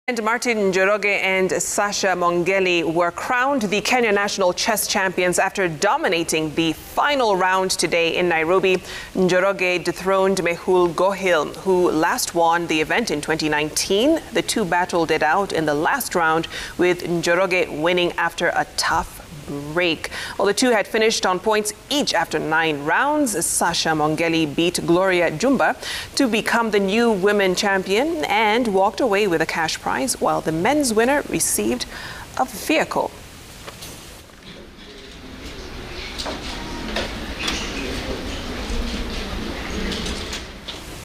And Martin Njoroge and Sasha were crowned the Kenya national chess champions after dominating the final round today in Nairobi. Njoroge dethroned Mehul Gohil, who last won the event in 2019. The two battled it out in the last round, with Njoroge winning after a tough break. Well, the two had finished on points each after 9 rounds. Sasha beat Gloria Jumba to become the new women champion and walked away with a cash prize, while the men's winner received a vehicle.